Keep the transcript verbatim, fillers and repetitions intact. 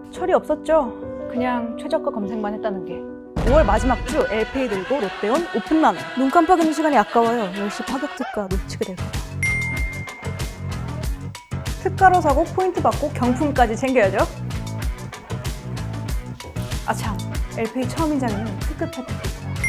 철이 없었죠. 그냥 최저가 검색만 했다는 게. 오월 마지막 주 엘페이 들고 롯데온 오픈런. 눈 깜빡이는 시간이 아까워요. 열 시 파격 특가 놓치게 될까봐. 특가로 사고 포인트 받고 경품까지 챙겨야죠. 아참, 엘페이 처음 인장에는 특급 혜택도 있어요.